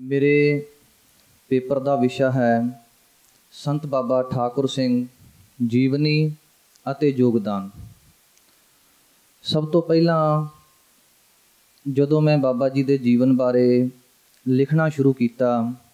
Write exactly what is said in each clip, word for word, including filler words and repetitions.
मेरे पेपर का विषय है संत बाबा ठाकुर सिंह जीवनी ਅਤੇ योगदान। सब तो पहला जदों मैं बाबा जी के जीवन बारे लिखना शुरू किया,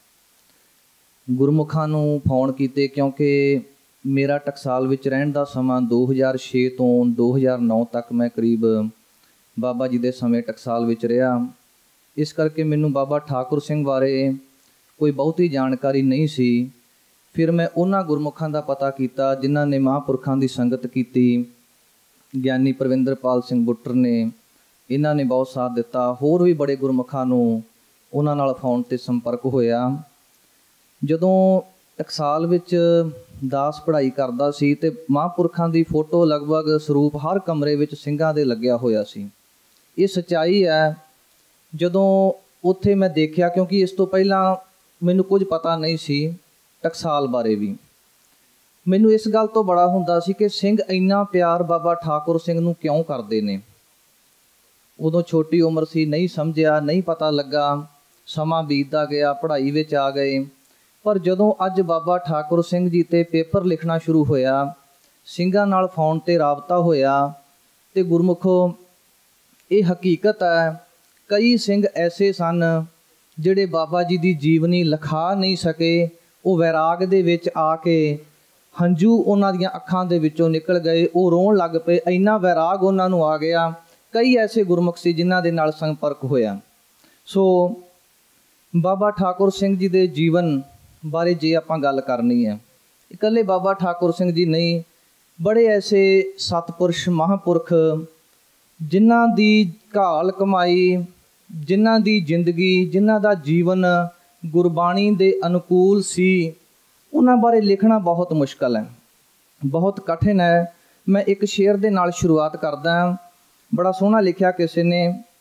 गुरमुखां नूं फोन किए, क्योंकि मेरा टकसाल विच रहण दा समा दो हज़ार छे तो दो हज़ार नौ तक मैं करीब बाबा जी के समय टकसाल विच रहा। इस करके मैनूं बाबा ठाकुर सिंह बारे कोई बहुती जानकारी नहीं सी। फिर मैं उन्हां गुरमुखां दा पता किया जिन्हां ने महापुरखां की संगत की। ਗਿਆਨੀ परविंदरपाल सिंह बुट्टर ने इन्हां ने बहुत साथ दिता। होर भी बड़े गुरमुखां नूं उन्हां नाल फोन ते संपर्क होया। जदों टकसाल विच दास पढ़ाई करदा सी ते महापुरखां दी फोटो लगभग सरूप हर कमरे विच ਸਿੰਘਾਂ दे लग्या होया सी। ये सच्चाई है। जदों उत्थे मैं देखिया, क्योंकि इस तो पहला मैनूं कुछ पता नहीं सी टकसाल बारे भी। मैनूं इस गल तो बड़ा हुंदा सी कि सिंह इन्ना प्यार बाबा ठाकुर सिंह नूं क्यों करदे ने। उदों छोटी उम्र सी, नहीं समझिया, नहीं पता लगा। समा बीतदा गया, पढ़ाई विच आ गए। पर जदों अज बाबा ठाकुर सिंह जी ते पेपर लिखना शुरू होया, ਸਿੰਘਾਂ नाल फोन ते राबता होया, ते गुरमुखो ये हकीकत है कई सिंह ऐसे सन जिहड़े बाबा जी की जीवनी लिखा नहीं सके। वो वैराग दे विच आके हंझू उन्हां दीयां अखां दे विचों निकल गए। वो रोण लग पे, इन्ना वैराग उन्हां नूं आ गया। कई ऐसे गुरमुख सी जिन्हां दे नाल संपर्क होया। सो बाबा ठाकुर सिंह जी दे जीवन बारे जे आपां गल करनी है, इकल्ले बाबा ठाकुर सिंह जी नहीं, बड़े ऐसे सतपुरुष महापुरख जिन्हां दी घाल कमाई, जिन्हां दी जिंदगी, जिन्हां दा जीवन गुरबाणी दे अनुकूल सी, उन्हां बारे लिखना बहुत मुश्किल है, बहुत कठिन है। मैं एक शेर दे नाल शुरुआत करदा। बड़ा सोहना लिखिया किसी ने,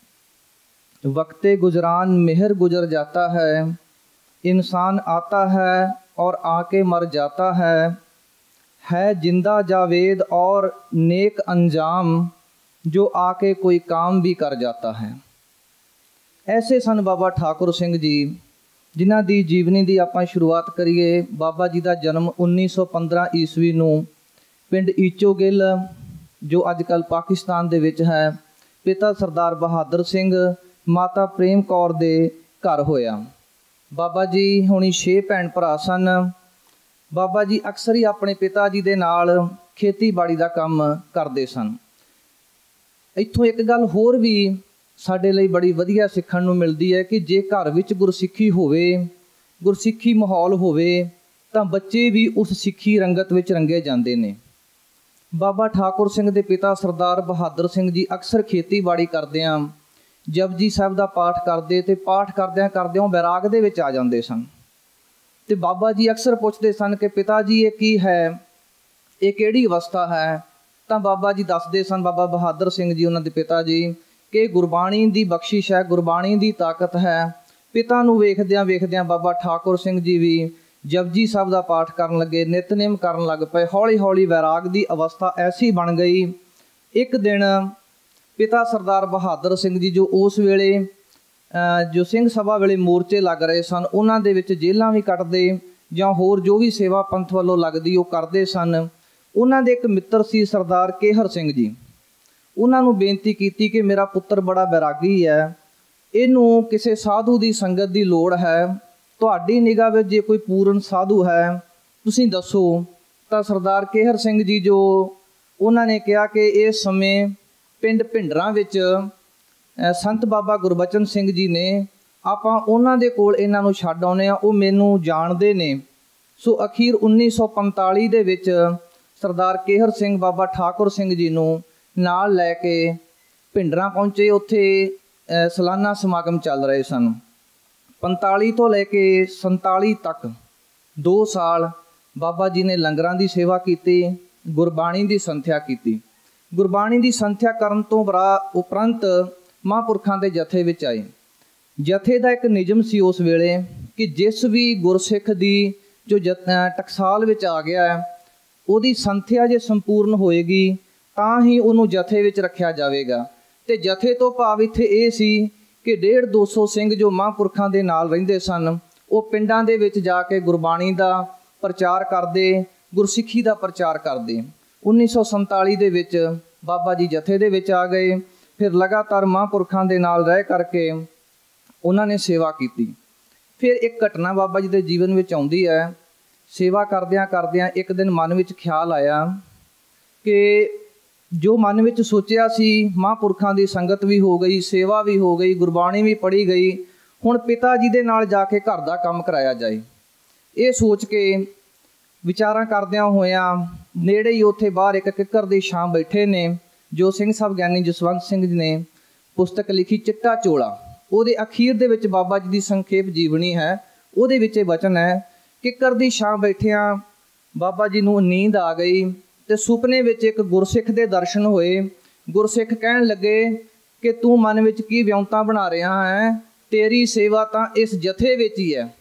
वक्ते गुजरान मेहर गुजर जाता है, इंसान आता है और आके मर जाता है, है जिंदा जावेद और नेक अंजाम, जो आके कोई काम भी कर जाता है। ऐसे सन बाबा ठाकुर सिंह जी, जिन्हां दी जीवनी दी आपां शुरुआत करिए। बाबा जी का जन्म उन्नीस सौ पंद्रह ईस्वी नूं पिंड ईचोगिल, जो अजकल पाकिस्तान दे विच है, पिता सरदार बहादुर सिंह, माता प्रेम कौर दे घर होया। बाबा जी हुणी छे भैण भरा सन। बाबा जी अक्सर ही अपने पिता जी दे नाल खेतीबाड़ी का काम करते सन। इत्थों एक गल होर भी साडे लई बड़ी वधिया सिੱਖਣ ਨੂੰ मिलती है कि जे घर विच गुरसिੱਖੀ होवे, गुरसिੱਖੀ माहौल होवे, तां बच्चे भी उस सिੱਖੀ रंगत विच रंगे जाते ने। बाबा ठाकुर सिंह दे पिता सरदार बहादुर सिंह जी अक्सर खेतीबाड़ी करदिआं जपजी साहिब का पाठ करते, तो पाठ करदिआं करदिआं वैराग दे विच आ जाते सन। ते बाबा जी अक्सर पुछते सन कि पिता जी ये की है, ये किहड़ी अवस्था है। तो बाबा जी दसदे सन, बाबा बहादुर सिंह जी उन्हां दे पिता जी, कि गुरबाणी की बख्शिश है, गुरबाणी की ताकत है। पिता नूं वेखदिआं वेखदिआं बाबा ठाकुर सिंह जी भी जपजी साहिब का पाठ करन लगे, नितनेम करन लग पे। हौली हौली वैराग की अवस्था ऐसी बन गई। एक दिन पिता सरदार बहादुर सिंह जी, जो उस वेले जो सिंह सभा वेले मोर्चे लग रहे सन, उन्हां दे विच जेलां भी कटदे जां होर जो भी सेवा पंथ वालों लगदी वो करदे सन। उन्हां दे एक मित्र सी सरदार केहर सिंह जी। उन्होंने बेनती की कि मेरा पुत्र बड़ा बैरागी है, इनू किसी साधु की संगत की लोड़ है, तुहाडी निगाह में जे कोई पूर्ण साधु है तुसीं दसो। तो सरदार केहर सिंह जी जो उन्होंने कहा कि इस समय पिंड भिंडरां विच संत बाबा गुरबचन सिंह जी ने, आपां उन्हां दे कोल इन्हां नूं छड्ड आउणे आ, वो मैनूं जाणदे ने। सो अखीर उन्नीस सौ पंताली दे विच सरदार केहर सिंह बाबा ठाकुर सिंह जी नूं नाल लैके भिंडरां पहुंचे। उत्थे सालाना समागम चल रहे सन। पंताली तो लैके संताली तक दो साल बाबा जी ने लंगरां दी सेवा की, गुरबाणी की संथ्या की। गुरबाणी की संथ्या करन तो बरा उपरंत महापुरखां दे जथे विच आए। जथे का एक नियम सी उस वेले कि जिस भी गुरसिख की जो जत टकसाल विच आ गया है, उहदी संथ्या जे संपूर्ण होएगी तां ही उहनूं जथे विच रखिया जावेगा। ते जथे तो भाव इत्थे ये सी कि डेढ़ दो सौ सिंह जो महापुरखों के नाल रहिंदे सन वो पिंडां दे विच जाके गुरबाणी का प्रचार करते, गुरसिੱਖੀ का प्रचार करते। उन्नीस सौ संताली दे विच बाबा जी जथे दे विच आ गए। फिर लगातार महापुरखों के नाल रह करके उन्होंने सेवा की। फिर एक घटना बाबा जी के जीवन में आउंदी है। सेवा करदियां करदियां एक दिन मन में ख्याल आया कि जो मन में सोचिया सी महापुरखों की संगत भी हो गई, सेवा भी हो गई, गुरबाणी भी पढ़ी गई, हुण पिता जी दे नाल जाके घर का काम कराया जाए। ये सोच के विचारां करदियां होइयां नेड़े ही उत्थे बाहर एक किक्कर दी छां बैठे ने जो सिंह साहब ज्ञानी जसवंत सिंह जी ने पुस्तक लिखी चिट्टा चोला। ਉਹਦੇ अखीर दे विच बाबा जी की संखेप जीवनी है। ਉਹਦੇ विच वचन है किक्कर दी छां बैठियां बाबा जी नूं नींद आ गई ते सुपने विच एक गुरसिख दे दर्शन होए। गुरसिख कहण लगे कि तू मन विच की विਉਂਤਾ बना रहा है, तेरी सेवा तां इस जथे विच ही है।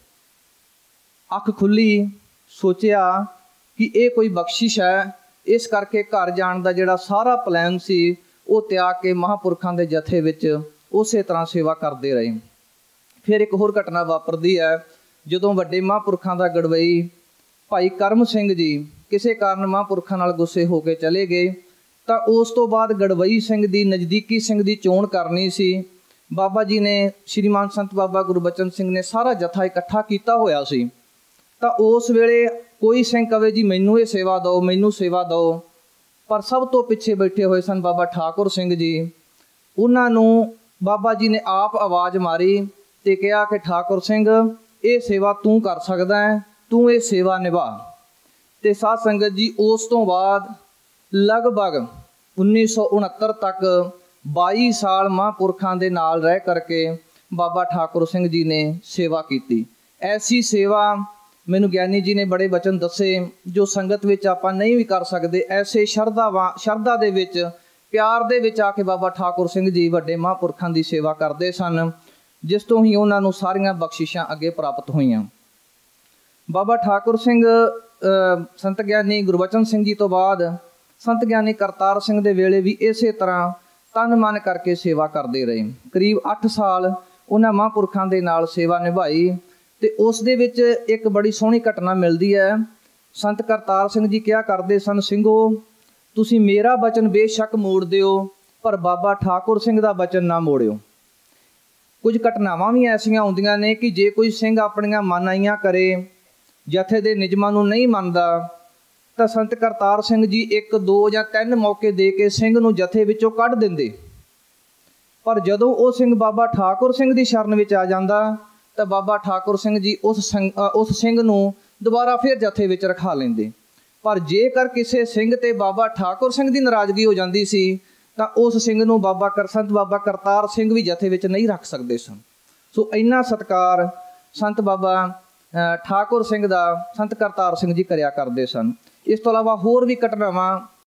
अख खुली, सोचिया कि ये कोई बख्शिश है, इस करके घर जाण दा जिहड़ा सारा प्लान सी वो त्याग के महापुरखों के जथे विच उस तरह सेवा करते रहे। फिर एक होर घटना वापरदी है। जदों वड्डे महापुरखों का गड़वई भाई करम सिंह जी किसी कारण महापुरखों नाल गुस्से होकर चले गए, तो उस तो बाद गड़वई सिंह की नज़दीकी सिंह की चोण करनी सी। बाबा जी ने श्रीमान संत बाबा गुरबचन सिंह ने सारा जथा इकट्ठा किया होया सी। तो उस वेले कोई सिंह कहे जी मैनू ये सेवा दो, मैनू सेवा दो, पर सब तो पिछे बैठे हुए सन बाबा ठाकुर सिंह जी। उन्होंने बाबा जी ने आप आवाज़ मारी तो कहा कि ठाकुर सिंह ये सेवा तू कर सकदा है, तू ये सेवा निभा। तो साध संगत जी उस तो बाद लगभग उन्नीस सौ उनहत्तर तक बाई साल महापुरखों के नाल रह करके बाबा ठाकुर सिंह जी ने सेवा की। ऐसी सेवा मैनू ज्ञानी जी ने बड़े वचन दसे जो संगत विच आपां नहीं भी कर सकते। ऐसे शरधा वा शरधा दे विच प्यार दे विच आके बाबा ठाकुर सिंह जी वड्डे महापुरखों की सेवा करते सन, जिस तो ही उन्होंने सारियां बख्शिशां अगे प्राप्त हुईयां। बाबा ठाकुर सिंह संत ज्ञानी गुरबचन सिंह जी तो बाद संत ज्ञानी करतार सिंह दे वेले भी इस तरह तन मन करके सेवा करते रहे। करीब अठ साल उन्होंने महापुरखों के नाल सेवा निभाई। तो उस दे विच एक बड़ी सोहनी घटना मिलती है। संत करतार सिंह जी क्या करते सन, ਸਿੰਘੋ तुसी मेरा बचन बेशक मोड़ दिओ पर बाबा ठाकुर सिंह का बचन ना मोड़िओ। कुछ घटनावां भी ऐसियां आउंदियां ने कि जे कोई सिंह अपनियां मनाइयां करे, जथे दे निजमां नूं नहीं मनदा, तो संत करतार सिंह जी एक दो या तीन मौके दे के सिंह नूं जथे विचों कढ दिंदे। पर जदों वो सिंह बाबा ठाकुर सिंह की शरण विच आ जांदा तो बाबा ठाकुर सिंह जी उस सिंह उस सिंह नूं दोबारा फिर जथे विच रखा लेंदे। पर जेकर किसी सिंह ते बाबा ठाकुर सिंह की नाराज़गी हो जाती सी तो उस सिंह नूं बाबा कर संत बाबा करतार सिंह भी जथे विच नहीं रख सकते सन। सो इन्ना सत्कार संत बाबा ठाकुर सिंह दा संत करतार सिंह जी करिया करते सन। इस तो इलावा होर भी घटनावां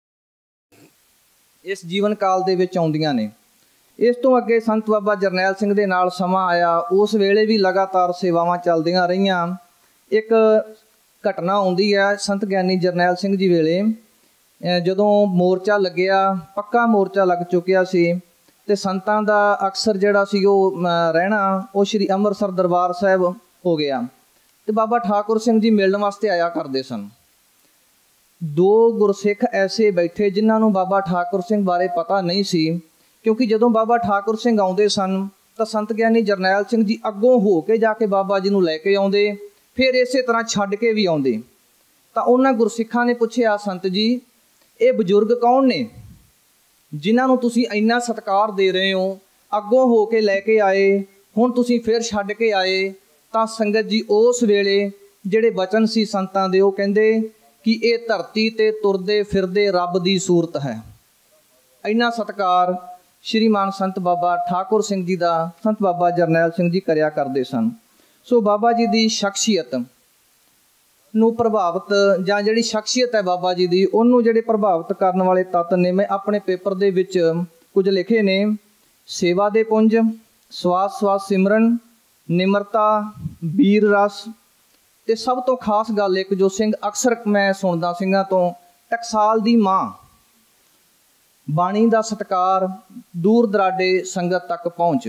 इस जीवन काल दे विच आउंदियां ने। इस तो अगे संत बाबा जरनैल सिंह दे नाल समा आया, उस वेले भी लगातार सेवावां चलदियां रहियां। एक घटना आउंदी है संत ज्ञानी जरनैल सिंह जी वेले, जदों मोर्चा लग्या, पक्का मोर्चा लग चुकिया सी ते संतां दा अक्सर जिहड़ा सी ओह रहना वो श्री अमृतसर दरबार साहिब हो गया। ते बाबा ठाकुर सिंह जी मिलण वास्ते आया करदे सन। दो गुरसिख ऐसे बैठे जिन्हां नूं बाबा ठाकुर सिंह बारे पता नहीं सी, क्योंकि जदों बाबा ठाकुर सिंह आउंदे सन तो संत ज्ञानी जरनैल सिंह जी अगों हो के जाके बाबा जी नूं लैके आउंदे, फिर इस तरह छड्ड के भी आउंदे। तो उन्हां गुरसिखां ने पुछया, संत जी ये बजुर्ग कौन ने जिन्हां नूं तुसीं इन्ना सत्कार दे रहे हो, अगों हो के लैके आए, हुण तुसीं फिर छड्ड के आए। तो संगत जी उस वेले जिहड़े वचन सी संतां दे, ओह कहंदे कि ये धरती ते तुरदे फिरदे रब दी सूरत है। इन्ना सत्कार श्रीमान संत बाबा ठाकुर सिंह जी का संत बाबा जरनैल सिंह जी करिया करते सन। सो बाबा जी की शख्सियत नूं प्रभावित जां जिहड़ी शख्सियत है बाबा जी की, उन्होंने जिहड़े प्रभावित करने वाले तत्त ने मैं अपने पेपर दे विच कुछ लिखे ने। सेवा दे पुंज, स्वास स्वास सिमरन, निमरता, वीर रस, ते सब तो खास गल एक जो सिंह अक्सर मैं सुनदा सिंघां तो, टकसाल दी माँ, बाणी का सत्कार, दूर दराडे संगत तक पहुँच।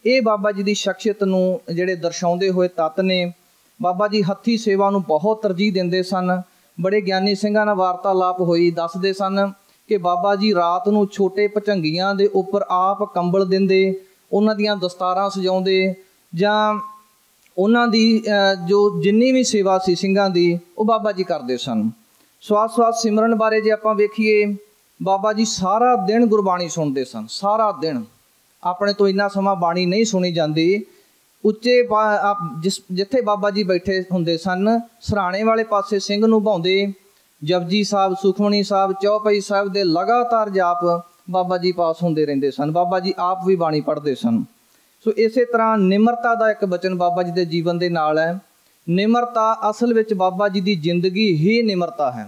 ਇਹ ਬਾਬਾ ਜੀ ਦੀ ਸ਼ਖਸੀਅਤ ਨੂੰ ਜਿਹੜੇ ਦਰਸਾਉਂਦੇ ਹੋਏ ਤੱਤ ਨੇ। ਬਾਬਾ ਜੀ ਹੱਥੀਂ ਸੇਵਾ ਨੂੰ ਬਹੁਤ ਤਰਜੀਹ ਦਿੰਦੇ ਸਨ। ਬੜੇ ਗਿਆਨੀ ਸਿੰਘਾਂ ਨਾਲ ਵਾਰਤਾਲਾਪ ਹੋਈ, ਦੱਸਦੇ ਸਨ ਕਿ ਬਾਬਾ ਜੀ ਰਾਤ ਨੂੰ ਛੋਟੇ ਭੁਜੰਗੀਆਂ ਦੇ ਉੱਪਰ ਆਪ ਕੰਬਲ ਦਿੰਦੇ, ਉਹਨਾਂ ਦੀਆਂ ਦਸਤਾਰਾਂ ਸਜਾਉਂਦੇ, ਜਾਂ ਉਹਨਾਂ ਦੀ ਜੋ ਜਿੰਨੀ ਵੀ ਸੇਵਾ ਸੀ ਸਿੰਘਾਂ ਦੀ ਉਹ ਬਾਬਾ ਜੀ ਕਰਦੇ ਸਨ। ਸਵਾਸ ਸਵਾਸ ਸਿਮਰਨ ਬਾਰੇ ਜੇ ਆਪਾਂ ਵੇਖੀਏ, ਬਾਬਾ ਜੀ ਸਾਰਾ ਦਿਨ ਗੁਰਬਾਣੀ ਸੁਣਦੇ ਸਨ। ਸਾਰਾ ਦਿਨ ਆਪਣੇ ਤੋਂ ਇੰਨਾ ਸਮਾਂ ਬਾਣੀ ਨਹੀਂ ਸੁਣੀ ਜਾਂਦੀ। ਉੱਚੇ ਜਿਸ ਜਿੱਥੇ ਬਾਬਾ ਜੀ ਬੈਠੇ ਹੁੰਦੇ ਸਨ, ਸਰਾਣੇ ਵਾਲੇ ਪਾਸੇ ਸਿੰਘ ਨੂੰ ਭਾਉਂਦੇ ਜਪਜੀ ਸਾਹਿਬ, ਸੁਖਮਨੀ ਸਾਹਿਬ, ਚੌਪਈ ਸਾਹਿਬ ਦੇ ਲਗਾਤਾਰ ਜਾਪ ਬਾਬਾ ਜੀ ਪਾਸ ਹੁੰਦੇ ਰਹਿੰਦੇ ਸਨ। ਬਾਬਾ ਜੀ ਆਪ ਵੀ ਬਾਣੀ ਪੜ੍ਹਦੇ ਸਨ। ਸੋ ਇਸੇ ਤਰ੍ਹਾਂ ਨਿਮਰਤਾ ਦਾ ਇੱਕ ਬਚਨ ਬਾਬਾ ਜੀ ਦੇ ਜੀਵਨ ਦੇ ਨਾਲ ਹੈ। ਨਿਮਰਤਾ ਅਸਲ ਵਿੱਚ ਬਾਬਾ ਜੀ ਦੀ ਜ਼ਿੰਦਗੀ ਹੀ ਨਿਮਰਤਾ ਹੈ।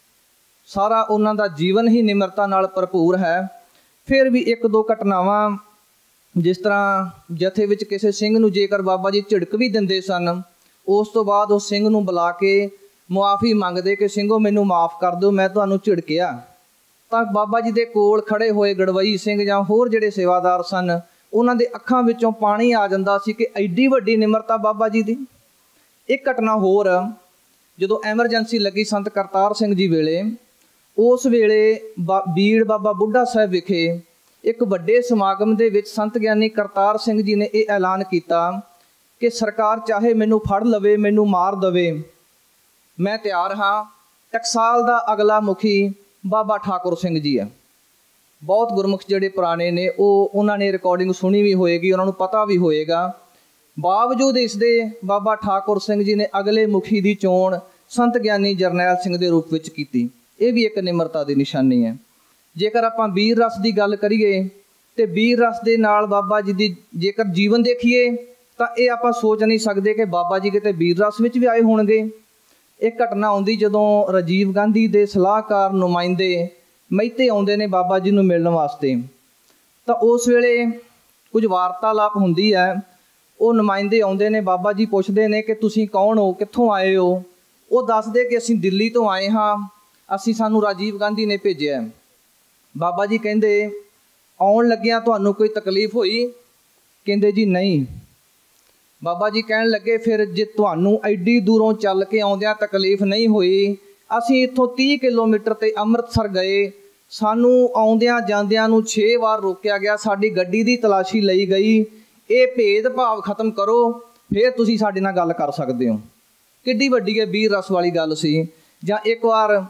ਸਾਰਾ ਉਹਨਾਂ ਦਾ ਜੀਵਨ ਹੀ ਨਿਮਰਤਾ ਨਾਲ ਭਰਪੂਰ ਹੈ। ਫਿਰ ਵੀ ਇੱਕ ਦੋ ਘਟਨਾਵਾਂ, ਜਿਸ ਤਰ੍ਹਾਂ ਜਥੇ ਵਿੱਚ ਕਿਸੇ ਸਿੰਘ ਨੂੰ ਜੇਕਰ ਬਾਬਾ ਜੀ ਝਿੜਕ ਵੀ ਦਿੰਦੇ ਸਨ, ਉਸ ਤੋਂ ਬਾਅਦ ਉਸ ਸਿੰਘ ਨੂੰ ਬੁਲਾ ਕੇ ਮੁਆਫੀ ਮੰਗਦੇ ਕਿ ਸਿੰਘੋ ਮੈਨੂੰ ਮਾफ़ ਕਰ ਦਿਓ, ਮੈਂ ਤੁਹਾਨੂੰ ਝਿੜਕਿਆ। ਤਾਂ ਬਾਬਾ ਜੀ ਦੇ ਕੋਲ ਖੜ੍ਹੇ ਹੋਏ ਗੜਵਈ ਸਿੰਘ ਜਾਂ ਹੋਰ ਜਿਹੜੇ ਸੇਵਾਦਾਰ ਸਨ, ਉਹਨਾਂ ਦੇ ਅੱਖਾਂ ਵਿੱਚੋਂ ਪਾਣੀ ਆ ਜਾਂਦਾ ਸੀ ਕਿ ਐਡੀ ਵੱਡੀ ਨਿਮਰਤਾ ਬਾਬਾ ਜੀ ਦੀ। ਇੱਕ ਘਟਨਾ ਹੋਰ, ਜਦੋਂ ਐਮਰਜੈਂਸੀ ਲੱਗੀ ਸੰਤ ਕਰਤਾਰ ਸਿੰਘ ਜੀ ਵੇਲੇ, ਉਸ ਵੇਲੇ ਬਾ ਬੀੜ ਬਾਬਾ ਬੁੱਢਾ ਸਾਹਿਬ ਵਿਖੇ ਇੱਕ ਵੱਡੇ ਸਮਾਗਮ ਦੇ ਵਿੱਚ ਸੰਤ ਗਿਆਨੀ ਕਰਤਾਰ ਸਿੰਘ ਜੀ ਨੇ ਇਹ ਐਲਾਨ ਕੀਤਾ ਕਿ ਸਰਕਾਰ ਚਾਹੇ ਮੈਨੂੰ ਫੜ ਲਵੇ, ਮੈਨੂੰ ਮਾਰ ਦੇਵੇ, ਮੈਂ ਤਿਆਰ ਹਾਂ। ਟਕਸਾਲ ਦਾ ਅਗਲਾ ਮੁਖੀ ਬਾਬਾ ਠਾਕੁਰ ਸਿੰਘ ਜੀ ਹੈ। ਬਹੁਤ ਗੁਰਮੁਖ ਜਿਹੜੇ ਪੁਰਾਣੇ ਨੇ ਉਹ ਉਹਨਾਂ ਨੇ ਰਿਕਾਰਡਿੰਗ ਸੁਣੀ ਵੀ ਹੋਏਗੀ, ਉਹਨਾਂ ਨੂੰ ਪਤਾ ਵੀ ਹੋਏਗਾ। ਬਾਵਜੂਦ ਇਸ ਦੇ ਬਾਬਾ ਠਾਕੁਰ ਸਿੰਘ ਜੀ ਨੇ ਅਗਲੇ ਮੁਖੀ ਦੀ ਚੋਣ ਸੰਤ ਗਿਆਨੀ ਜਰਨੈਲ ਸਿੰਘ ਦੇ ਰੂਪ ਵਿੱਚ ਕੀਤੀ। ਇਹ ਵੀ ਇੱਕ ਨਿਮਰਤਾ ਦੀ ਨਿਸ਼ਾਨੀ ਹੈ। ਜੇਕਰ ਆਪਾਂ ਵੀਰ ਰਸ ਦੀ ਗੱਲ ਕਰੀਏ ਤੇ ਵੀਰ ਰਸ ਦੇ ਨਾਲ ਬਾਬਾ ਜੀ ਦੀ ਜੇਕਰ ਜੀਵਨ ਦੇਖੀਏ ਤਾਂ ਇਹ ਆਪਾਂ ਸੋਚ ਨਹੀਂ ਸਕਦੇ ਕਿ ਬਾਬਾ ਜੀ ਕਿਤੇ ਵੀਰ ਰਸ ਵਿੱਚ ਵੀ ਆਏ ਹੋਣਗੇ। ਇੱਕ ਘਟਨਾ ਆਉਂਦੀ ਜਦੋਂ ਰਾਜੀਵ ਗਾਂਧੀ ਦੇ ਸਲਾਹਕਾਰ ਨੁਮਾਇੰਦੇ ਮਹਿਤੇ ਆਉਂਦੇ ਨੇ ਬਾਬਾ ਜੀ ਨੂੰ ਮਿਲਣ ਵਾਸਤੇ, ਤਾਂ ਉਸ ਵੇਲੇ ਕੁਝ ਵਾਰਤਾਲਾਪ ਹੁੰਦੀ ਹੈ। ਉਹ ਨੁਮਾਇੰਦੇ ਆਉਂਦੇ ਨੇ, ਬਾਬਾ ਜੀ ਪੁੱਛਦੇ ਨੇ ਕਿ ਤੁਸੀਂ ਕੌਣ ਹੋ, ਕਿੱਥੋਂ ਆਏ ਹੋ? ਉਹ ਦੱਸਦੇ ਕਿ ਅਸੀਂ ਦਿੱਲੀ ਤੋਂ ਆਏ ਹਾਂ, ਅਸੀਂ ਸਾਨੂੰ ਰਾਜੀਵ ਗਾਂਧੀ ਨੇ ਭੇਜਿਆ। ਬਾਬਾ ਜੀ ਕਹਿੰਦੇ ਆਉਣ ਲੱਗਿਆਂ ਤੁਹਾਨੂੰ ਕੋਈ ਤਕਲੀਫ ਹੋਈ? ਕਹਿੰਦੇ ਜੀ ਨਹੀਂ। ਬਾਬਾ ਜੀ ਕਹਿਣ ਲੱਗੇ ਫਿਰ ਜੇ ਤੁਹਾਨੂੰ ਐਡੀ ਦੂਰੋਂ ਚੱਲ ਕੇ ਆਉਂਦਿਆਂ ਤਕਲੀਫ ਨਹੀਂ ਹੋਈ, ਅਸੀਂ ਇੱਥੋਂ ਤੀਹ ਕਿਲੋਮੀਟਰ 'ਤੇ ਅੰਮ੍ਰਿਤਸਰ ਗਏ, ਸਾਨੂੰ ਆਉਂਦਿਆਂ ਜਾਂਦਿਆਂ ਨੂੰ ਛੇ ਵਾਰ ਰੋਕਿਆ ਗਿਆ, ਸਾਡੀ ਗੱਡੀ ਦੀ ਤਲਾਸ਼ੀ ਲਈ ਗਈ, ਇਹ ਭੇਦਭਾਵ ਖਤਮ ਕਰੋ, ਫਿਰ ਤੁਸੀਂ ਸਾਡੇ ਨਾਲ ਗੱਲ ਕਰ ਸਕਦੇ ਹੋ। ਕਿੱਡੀ ਵੱਡੀ ਇਹ ਵੀਰ ਰਸ ਵਾਲੀ ਗੱਲ ਸੀ। ਜਾਂ ਇੱਕ ਵਾਰ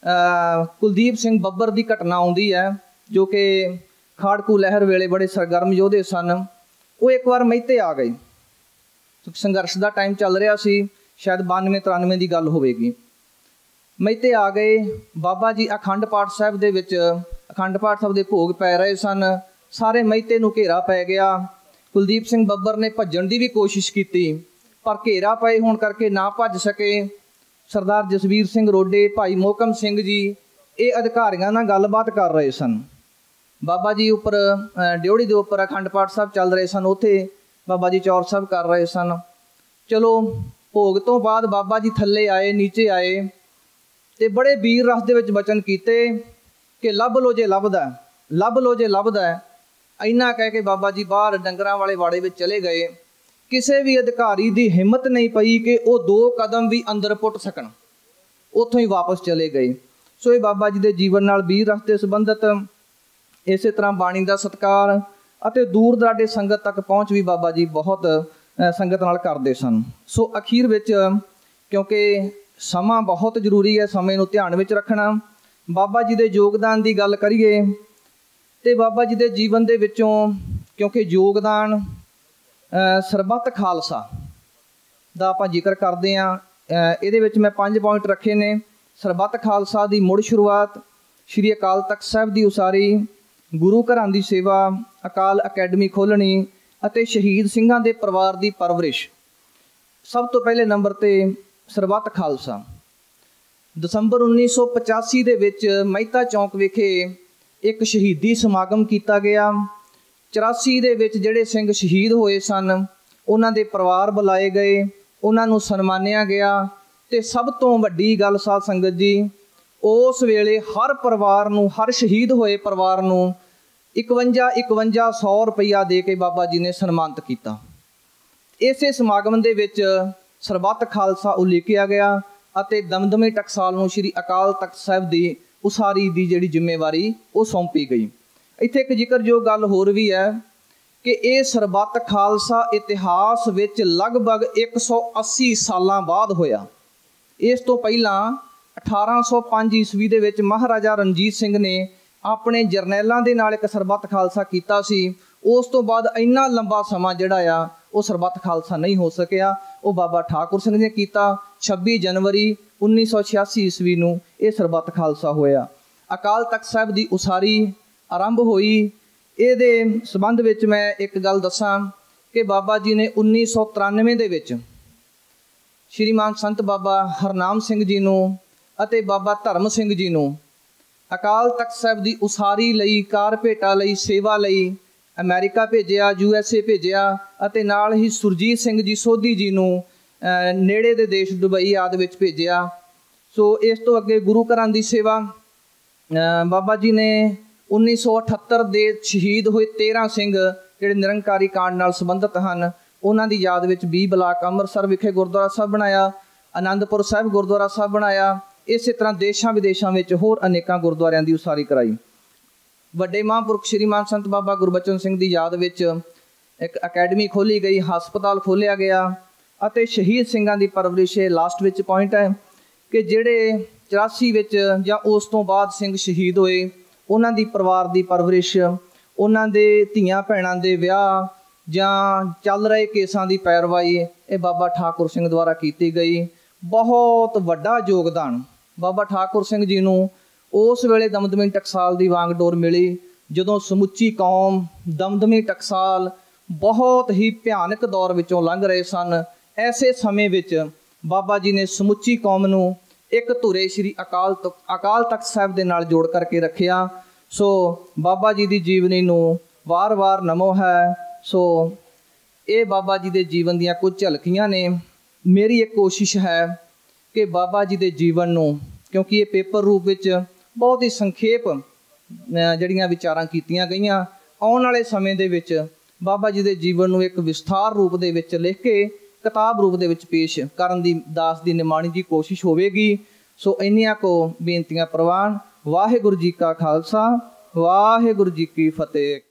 ਕੁਲਦੀਪ ਸਿੰਘ ਬੱਬਰ ਦੀ ਘਟਨਾ ਆਉਂਦੀ ਹੈ, ਜੋ ਕਿ ਖਾੜਕੂ ਲਹਿਰ ਵੇਲੇ ਬੜੇ ਸਰਗਰਮ ਯੋਧੇ ਸਨ। ਉਹ ਇੱਕ ਵਾਰ ਮਹਿਤੇ ਆ ਗਏ, ਸੰਘਰਸ਼ ਦਾ ਟਾਈਮ ਚੱਲ ਰਿਹਾ ਸੀ, ਸ਼ਾਇਦ ਬਾਨਵੇਂ ਤਰਾਨਵੇਂ ਦੀ ਗੱਲ ਹੋਵੇਗੀ। ਮਹਿਤੇ ਆ ਗਏ, ਬਾਬਾ ਜੀ ਅਖੰਡ ਪਾਠ ਸਾਹਿਬ ਦੇ ਵਿੱਚ ਅਖੰਡ ਪਾਠ ਸਾਹਿਬ ਦੇ ਭੋਗ ਪੈ ਰਹੇ ਸਨ। ਸਾਰੇ ਮਹਿਤੇ ਨੂੰ ਘੇਰਾ ਪੈ ਗਿਆ। ਕੁਲਦੀਪ ਸਿੰਘ ਬੱਬਰ ਨੇ ਭੱਜਣ ਦੀ ਵੀ ਕੋਸ਼ਿਸ਼ ਕੀਤੀ, ਪਰ ਘੇਰਾ ਪਏ ਹੋਣ ਕਰਕੇ ਨਾ ਭੱਜ ਸਕੇ। ਸਰਦਾਰ ਜਸਵੀਰ ਸਿੰਘ ਰੋਡੇ, ਭਾਈ ਮੋਹਕਮ ਸਿੰਘ ਜੀ ਇਹ ਅਧਿਕਾਰੀਆਂ ਨਾਲ ਗੱਲਬਾਤ ਕਰ ਰਹੇ ਸਨ। ਬਾਬਾ ਜੀ ਉੱਪਰ ਡਿਓੜੀ ਦੇ ਉੱਪਰ ਅਖੰਡ ਪਾਠ ਸਾਹਿਬ ਚੱਲ ਰਹੇ ਸਨ, ਉੱਥੇ ਬਾਬਾ ਜੀ ਚੌਰ ਸਾਹਿਬ ਕਰ ਰਹੇ ਸਨ। ਚਲੋ ਭੋਗ ਤੋਂ ਬਾਅਦ ਬਾਬਾ ਜੀ ਥੱਲੇ ਆਏ, ਨੀਚੇ ਆਏ ਤੇ ਬੜੇ ਵੀਰ ਰਸ ਦੇ ਵਿੱਚ ਬਚਨ ਕੀਤੇ ਕਿ ਲੱਭ ਲੋ ਜੇ ਲੱਭਦਾ, ਲੱਭ ਲੋ ਜੇ ਲੱਭਦਾ। ਇੰਨਾ ਕਹਿ ਕੇ ਬਾਬਾ ਜੀ ਬਾਹਰ ਡੰਗਰਾਂ ਵਾਲੇ ਵਾੜੇ ਵਿੱਚ ਚਲੇ ਗਏ। ਕਿਸੇ ਵੀ ਅਧਿਕਾਰੀ ਦੀ ਹਿੰਮਤ ਨਹੀਂ ਪਈ ਕਿ ਉਹ ਦੋ ਕਦਮ ਵੀ ਅੰਦਰ ਪੁੱਟ ਸਕਣ, ਉੱਥੋਂ ਹੀ ਵਾਪਸ ਚਲੇ ਗਏ। ਸੋ ਇਹ ਬਾਬਾ ਜੀ ਦੇ ਜੀਵਨ ਨਾਲ ਵੀਰ ਰਸ ਦੇ ਸੰਬੰਧਿਤ ਇਸੇ ਤਰ੍ਹਾਂ ਬਾਣੀ ਦਾ ਸਤਿਕਾਰ ਅਤੇ ਦੂਰ ਦਰਾਡੇ ਸੰਗਤ ਤੱਕ ਪਹੁੰਚ ਵੀ ਬਾਬਾ ਜੀ ਬਹੁਤ ਸੰਗਤ ਨਾਲ ਕਰਦੇ ਸਨ। ਸੋ ਅਖੀਰ ਵਿੱਚ, ਕਿਉਂਕਿ ਸਮਾਂ ਬਹੁਤ ਜ਼ਰੂਰੀ ਹੈ, ਸਮੇਂ ਨੂੰ ਧਿਆਨ ਵਿੱਚ ਰੱਖਣਾ, ਬਾਬਾ ਜੀ ਦੇ ਯੋਗਦਾਨ ਦੀ ਗੱਲ ਕਰੀਏ ਤੇ ਬਾਬਾ ਜੀ ਦੇ ਜੀਵਨ ਦੇ ਵਿੱਚੋਂ, ਕਿਉਂਕਿ ਯੋਗਦਾਨ ਸਰਬੱਤ ਖਾਲਸਾ ਦਾ ਆਪਾਂ ਜ਼ਿਕਰ ਕਰਦੇ ਹਾਂ, ਇਹਦੇ ਵਿੱਚ ਮੈਂ ਪੰਜ ਪੁਆਇੰਟ ਰੱਖੇ ਨੇ। ਸਰਬੱਤ ਖਾਲਸਾ ਦੀ ਮੁੜ ਸ਼ੁਰੂਆਤ, ਸ਼੍ਰੀ ਅਕਾਲ ਤਖਤ ਸਾਹਿਬ ਦੀ ਉਸਾਰੀ, ਗੁਰੂ ਘਰਾਂ ਦੀ ਸੇਵਾ, ਅਕਾਲ ਅਕੈਡਮੀ ਖੋਲ੍ਹਣੀ ਅਤੇ ਸ਼ਹੀਦ ਸਿੰਘਾਂ ਦੇ ਪਰਿਵਾਰ ਦੀ ਪਰਵਰਿਸ਼। ਸਭ ਤੋਂ ਪਹਿਲੇ ਨੰਬਰ 'ਤੇ ਸਰਬੱਤ ਖਾਲਸਾ। ਦਸੰਬਰ ਉੱਨੀ ਸੌ ਪਚਾਸੀ ਦੇ ਵਿੱਚ ਮਹਿਤਾ ਚੌਂਕ ਵਿਖੇ ਇੱਕ ਸ਼ਹੀਦੀ ਸਮਾਗਮ ਕੀਤਾ ਗਿਆ। ਚੁਰਾਸੀ ਦੇ ਵਿੱਚ ਜਿਹੜੇ ਸਿੰਘ ਸ਼ਹੀਦ ਹੋਏ ਸਨ ਉਹਨਾਂ ਦੇ ਪਰਿਵਾਰ ਬੁਲਾਏ ਗਏ, ਉਹਨਾਂ ਨੂੰ ਸਨਮਾਨਿਆ ਗਿਆ। ਅਤੇ ਸਭ ਤੋਂ ਵੱਡੀ ਗੱਲ ਸਾਧ ਸੰਗਤ ਜੀ, ਉਸ ਵੇਲੇ ਹਰ ਪਰਿਵਾਰ ਨੂੰ, ਹਰ ਸ਼ਹੀਦ ਹੋਏ ਪਰਿਵਾਰ ਨੂੰ इकवंजा इकवंजा सौ रुपया दे के बाबा जी ने सन्मानित किया। इसे समागम दे विच सरबत खालसा उलीकिया गया ਅਤੇ दमदमी टकसाल ਨੂੰ श्री अकाल तख्त साहिब ਦੀ ਉਸਾਰੀ ਦੀ ਜਿਹੜੀ ਜ਼ਿੰਮੇਵਾਰੀ ਉਹ ਸੌਂਪੀ ਗਈ। ਇੱਥੇ ਇੱਕ ਜ਼ਿਕਰਯੋਗ ਗੱਲ ਹੋਰ ਵੀ ਹੈ ਕਿ ਇਹ ਸਰਬੱਤ ਖਾਲਸਾ ਇਤਿਹਾਸ ਵਿੱਚ ਲਗਭਗ ਇੱਕ ਸੌ ਅੱਸੀ ਸਾਲਾਂ ਬਾਅਦ ਹੋਇਆ। ਇਸ ਤੋਂ ਪਹਿਲਾਂ ਅਠਾਰਾਂ ਸੌ ਪੰਜ ਈਸਵੀ ਦੇ ਵਿੱਚ ਮਹਾਰਾਜਾ ਰਣਜੀਤ ਸਿੰਘ ਨੇ ਆਪਣੇ ਜਰਨੈਲਾਂ ਦੇ ਨਾਲ ਇੱਕ ਸਰਬੱਤ ਖਾਲਸਾ ਕੀਤਾ ਸੀ। ਉਸ ਤੋਂ ਬਾਅਦ ਇੰਨਾ ਲੰਬਾ ਸਮਾਂ ਜਿਹੜਾ ਆ ਉਹ ਸਰਬੱਤ ਖਾਲਸਾ ਨਹੀਂ ਹੋ ਸਕਿਆ। ਉਹ ਬਾਬਾ ਠਾकुर ਸਿੰਘ ਨੇ ਕੀਤਾ। ਛੱਬੀ ਜਨਵਰੀ ਉੱਨੀ ਸੌ ਛਿਆਸੀ ਈਸਵੀ ਨੂੰ ਇਹ ਸਰਬੱਤ ਖਾਲਸਾ ਹੋਇਆ। ਅਕਾਲ ਤਖਤ ਸਾਹਿਬ ਦੀ ਉਸਾਰੀ ਆਰੰਭ ਹੋਈ। ਇਹਦੇ ਸੰਬੰਧ ਵਿੱਚ ਮੈਂ ਇੱਕ ਗੱਲ ਦੱਸਾਂ ਕਿ ਬਾਬਾ ਜੀ ਨੇ ਉੱਨੀ ਸੌ ਤਰਾਨਵੇਂ ਦੇ ਵਿੱਚ ਸ਼੍ਰੀਮਾਨ ਸੰਤ ਬਾਬਾ ਹਰਨਾਮ ਸਿੰਘ ਜੀ ਨੂੰ ਅਤੇ ਬਾਬਾ ਧਰਮ ਸਿੰਘ ਜੀ ਨੂੰ ਅਕਾਲ ਤਖਤ ਸਾਹਿਬ ਦੀ ਉਸਾਰੀ ਲਈ, ਕਾਰਪੇਟਾ ਲਈ, ਸੇਵਾ ਲਈ ਅਮਰੀਕਾ ਭੇਜਿਆ, ਯੂ ਐਸ ਏ ਭੇਜਿਆ ਅਤੇ ਨਾਲ ਹੀ ਸੁਰਜੀਤ ਸਿੰਘ ਜੀ ਸੋਧੀ ਜੀ ਨੂੰ ਨੇੜੇ ਦੇ ਦੇਸ਼ ਦੁਬਈ ਆਦਿ ਵਿੱਚ ਭੇਜਿਆ। ਸੋ ਇਸ ਤੋਂ ਅੱਗੇ ਗੁਰੂ ਘਰਾਂ ਦੀ ਸੇਵਾ ਬਾਬਾ ਜੀ ਨੇ ਉੱਨੀ ਸੌ ਅਠੱਤਰ ਦੇ ਸ਼ਹੀਦ ਹੋਏ ਤੇਰ੍ਹਾਂ ਸਿੰਘ ਜਿਹੜੇ ਨਿਰੰਕਾਰੀ ਕਾਂਡ ਨਾਲ ਸੰਬੰਧਿਤ ਹਨ, ਉਹਨਾਂ ਦੀ ਯਾਦ ਵਿੱਚ ਵੀਹ ਬਲਾਕ ਅੰਮ੍ਰਿਤਸਰ ਵਿਖੇ ਗੁਰਦੁਆਰਾ ਸਾਹਿਬ ਬਣਾਇਆ, ਆਨੰਦਪੁਰ ਸਾਹਿਬ ਗੁਰਦੁਆਰਾ ਸਾਹਿਬ ਬਣਾਇਆ। ਇਸੇ ਤਰ੍ਹਾਂ ਦੇਸ਼ਾਂ ਵਿਦੇਸ਼ਾਂ ਵਿੱਚ ਹੋਰ ਅਨੇਕਾਂ ਗੁਰਦੁਆਰਿਆਂ ਦੀ ਉਸਾਰੀ ਕਰਾਈ। ਵੱਡੇ ਮਹਾਂਪੁਰਖ ਸ਼੍ਰੀਮਾਨ ਸੰਤ ਬਾਬਾ ਗੁਰਬਚਨ ਸਿੰਘ ਦੀ ਯਾਦ ਵਿੱਚ ਇੱਕ ਅਕੈਡਮੀ ਖੋਲ੍ਹੀ ਗਈ, ਹਸਪਤਾਲ ਖੋਲ੍ਹਿਆ ਗਿਆ ਅਤੇ ਸ਼ਹੀਦ ਸਿੰਘਾਂ ਦੀ ਪਰਵਰਿਸ਼ ਲਾਸਟ ਵਿੱਚ ਪੁਆਇੰਟ ਹੈ ਕਿ ਜਿਹੜੇ ਚੁਰਾਸੀ ਵਿੱਚ ਜਾਂ ਉਸ ਤੋਂ ਬਾਅਦ ਸਿੰਘ ਸ਼ਹੀਦ ਹੋਏ ਉਹਨਾਂ ਦੀ ਪਰਿਵਾਰ ਦੀ ਪਰਵਰਿਸ਼, ਉਹਨਾਂ ਦੇ ਧੀਆਂ ਭੈਣਾਂ ਦੇ ਵਿਆਹ ਜਾਂ ਚੱਲ ਰਹੇ ਕੇਸਾਂ ਦੀ ਪੈਰਵਾਈ ਇਹ ਬਾਬਾ ਠਾकुर ਸਿੰਘ ਦੁਆਰਾ ਕੀਤੀ ਗਈ। ਬਹੁਤ ਵੱਡਾ ਯੋਗਦਾਨ ਬਾਬਾ ਠਾकुर ਸਿੰਘ ਜੀ ਨੂੰ ਉਸ ਵੇਲੇ ਦਮਦਮੀ ਟਕਸਾਲ ਦੀ ਵਾਂਗਡੋਰ ਮਿਲੀ ਜਦੋਂ ਸਮੁੱਚੀ ਕੌਮ ਦਮਦਮੀ ਟਕਸਾਲ ਬਹੁਤ ਹੀ ਭਿਆਨਕ ਦੌਰ ਵਿੱਚੋਂ ਲੰਘ ਰਹੇ ਸਨ। ਐਸੇ ਸਮੇਂ ਵਿੱਚ ਬਾਬਾ ਜੀ ਨੇ ਸਮੁੱਚੀ ਕੌਮ ਨੂੰ ਇੱਕ ਧੁਰੇ ਸ਼੍ਰੀ ਅਕਾਲ ਅਕਾਲ ਤਖਤ ਸਾਹਿਬ ਦੇ ਨਾਲ ਜੋੜ ਕਰਕੇ ਰੱਖਿਆ। ਸੋ ਬਾਬਾ ਜੀ ਦੀ ਜੀਵਨੀ ਨੂੰ ਵਾਰ-ਵਾਰ ਨਮੋ ਹੈ। ਸੋ ਇਹ ਬਾਬਾ ਜੀ ਦੇ ਜੀਵਨ ਦੀਆਂ ਕੁਝ ਝਲਕੀਆਂ ਨੇ। ਮੇਰੀ ਇੱਕ ਕੋਸ਼ਿਸ਼ ਹੈ ਕਿ ਬਾਬਾ ਜੀ ਦੇ ਜੀਵਨ ਨੂੰ, ਕਿਉਂਕਿ ਇਹ ਪੇਪਰ ਰੂਪ ਵਿੱਚ ਬਹੁਤ ਹੀ ਸੰਖੇਪ ਜਿਹੜੀਆਂ ਵਿਚਾਰਾਂ ਕੀਤੀਆਂ ਗਈਆਂ, ਆਉਣ ਵਾਲੇ ਸਮੇਂ ਦੇ ਵਿੱਚ ਬਾਬਾ ਜੀ ਦੇ ਜੀਵਨ ਨੂੰ ਇੱਕ ਵਿਸਥਾਰ ਰੂਪ ਦੇ ਵਿੱਚ ਲਿਖ ਕੇ ਕਿਤਾਬ ਰੂਪ ਦੇ ਵਿੱਚ ਪੇਸ਼ ਕਰਨ ਦੀ ਦਾਸ ਦੀ ਨਿਮਾਣੀ ਦੀ ਕੋਸ਼ਿਸ਼ ਹੋਵੇਗੀ। ਸੋ ਇੰਨੀਆਂ ਕੋ ਬੇਨਤੀਆਂ ਪ੍ਰਵਾਨ। ਵਾਹਿਗੁਰੂ ਜੀ ਕਾ ਖਾਲਸਾ, ਵਾਹਿਗੁਰੂ ਜੀ ਕੀ ਫਤਿਹ।